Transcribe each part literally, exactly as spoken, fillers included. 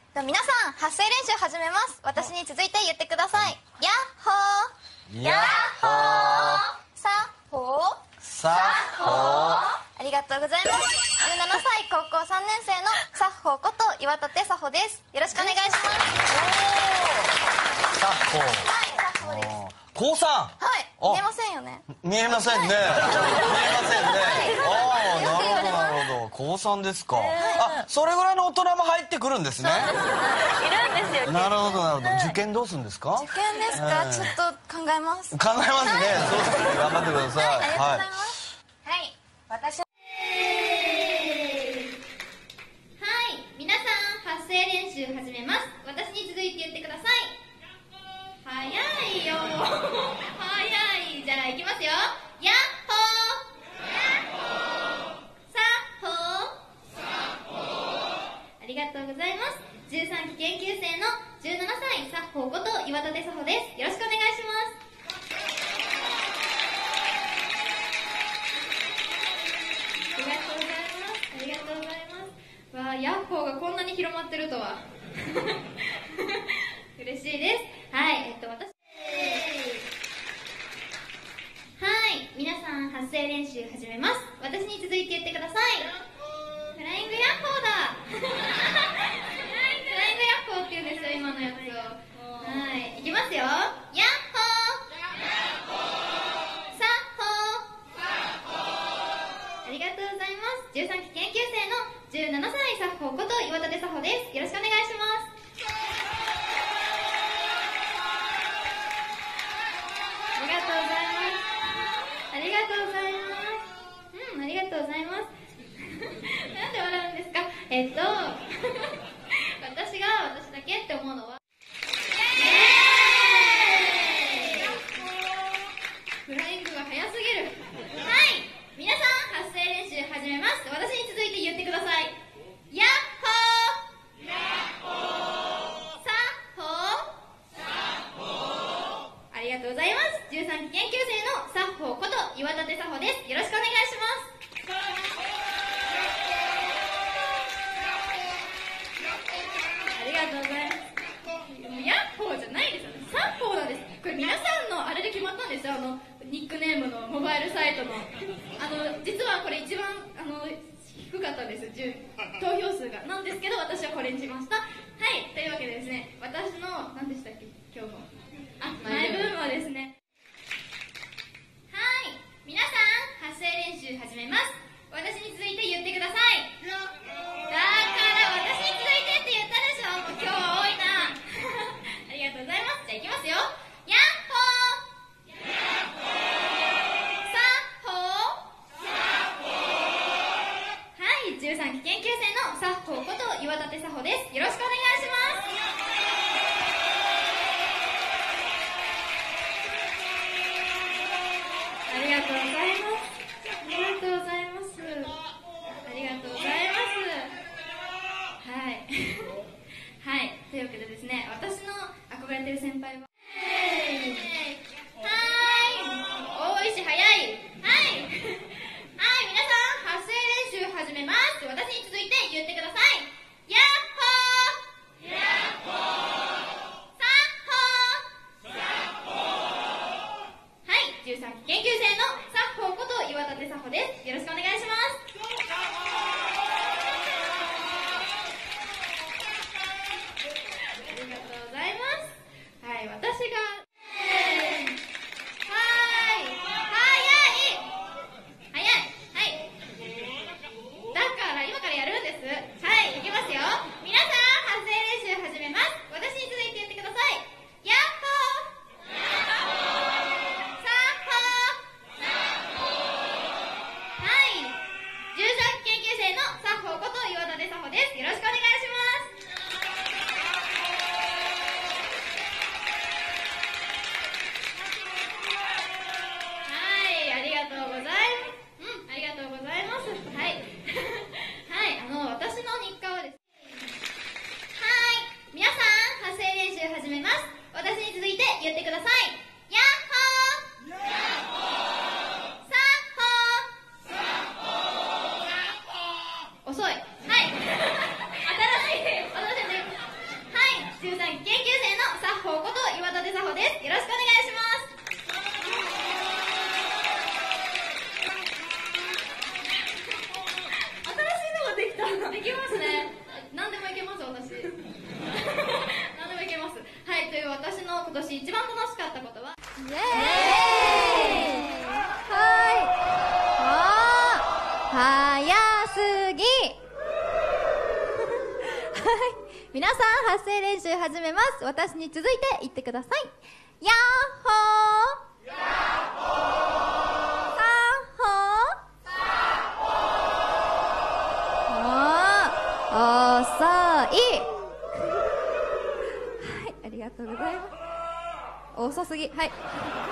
皆さん発声練習始めます。私に続いて言ってください。ヤッホー、 ヤッホー、 サッホー、 サッホー。 ありがとうございます。じゅうななさい高校さんねん生のサッホーこと岩立サホです。よろしくお願いします。 サッホー。 はい、サッホーです。 高三。 はい、見えませんよね。 見えませんね。見えませんね。ああ、なるほどなるほど。高三ですか。あ、それぐらいの大人も入ってくるんですね。 いるんですよ。 なるほどなるほど。受験どうするんですか。 受験ですか。ちょっと考えます。 考えますね。そうですね。頑張ってください。 ありがとうございます。はい、私。 皆さん発声練習始めます。私に続いて言ってください。早いよ早い。じゃあいきますよ。ヤッホー、サッホー。ありがとうございます。じゅうさんき研究生のじゅうななさいサッホーこと岩立サホです。よろしくお願いします。ありがとうございます。ありがとうございます。わあ、ヤッホーがこんなに広まってるとは嬉しいです。はい、えっと私はい皆さん発声練習始めます。私に続いて言ってください。フライングヤッホーだフライングヤッホーって言うんですよ、今のやつを。はい、いきますよ。ヤッホー、サッホー。ありがとうございます。じゅうさんき研究生のじゅうななさいサッホーこと岩立サホです。よろしくお願いします。ありがとうございます。ありがとうございます。うん、ありがとうございます。なんで笑うんですか。えっと私が私だけって思うのはフライングが早すぎる。はい、皆さん発声練習始めます。私に続いて言ってください。ヤッホー、ヤッホー、サッホー。ありがとうございます。じゅうさんき研究生のサッホーこと岩立サホです。よろしくお願いします。ありがとうございます。ヤッホーじゃないですよね。サッホーなんです。これ皆さんのあれで決まったんですよ。あのニックネームのモバイルサイトのあの実はこれ一番あの低かったんです。投票数がなんですけど、私はこれにしました。はい、というわけでですね、私の何でしたっけ今日のあマイブームはですね、はい皆さん発声練習始めます。私に続いて言ってください。だから私に続いてって言ったでしょ。もう今日は多いなありがとうございます。じゃあいきますよ。ヤッホー、ヤッホー、サッホー。はい、じゅうさんき研究生のサッホーこと岩立サホです。よろしくお願いします。ありがとうございます。ありがとうございます。ありがとうございます。はいはい、というわけでですね、私の憧れてる先輩ははーい、大石早い。はいはい皆さん発声練習始めます。私に続いて言ってください。ヤッホー、ヤッホー、サッホー、サッホー。はい、じゅうさんき研究生のサッホーこと岩立サホです。よろしくお願いします。ありがとうございます。はい、私一番楽しかったことは？ イエーイ。はいあー早すぎ。はい皆さん発声練習始めます。私に続いて言ってください。ヤッホーヤッホーサッホーサッホー遅い。はいありがとうございます。遅すぎ。はいはい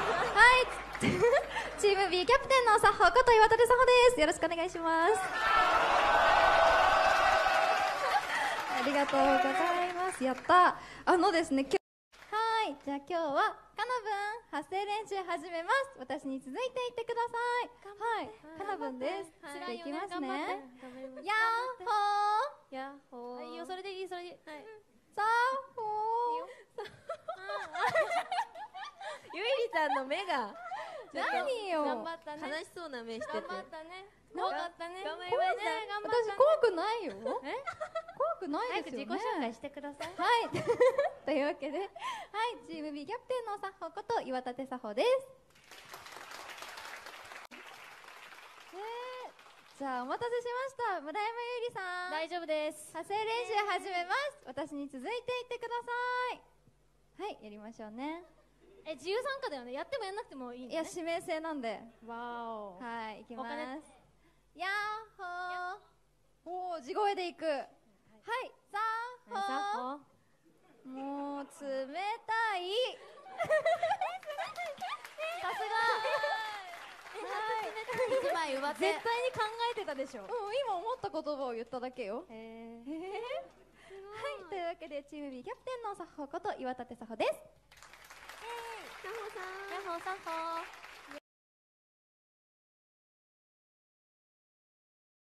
チーム B キャプテンのサッホこと岩立サホです。よろしくお願いします。ありがとうございます。やったあのですね、今日はいじゃあ今日はかなぶん発声練習始めます。私に続いていってください。はいかなぶんです。じゃあいきますね。ヤッホーヤッホー。いいよ、それでいい、それでいい。はい。 サッホーゆいりちゃんの目が何よ頑張ったね。悲しそうな目してて。頑張ったね。頑張ったね。頑張りました。 私怖くないよ。え怖くないですよね。 早く自己紹介してください。 はいというわけで、はいチーム B キャプテンのサッホこと岩立サホです。じゃあお待たせしました。村山ゆりさん大丈夫です。 発声練習始めます。私に続いていってください。はいやりましょうね。 え自由参加だよね。やってもやんなくてもいいのね。 いや指名制なんで。 わお。 はいいきます。 お金ヤッホーおお地声でいく。はいサッホーもう冷たいさすが一枚奪って。 絶対に考えてたでしょ。うん今思った言葉を言っただけよ。へえはいというわけでチーム B キャプテンのサッホこと岩立サホです。 サッホーさん。ヤッホーサッホー。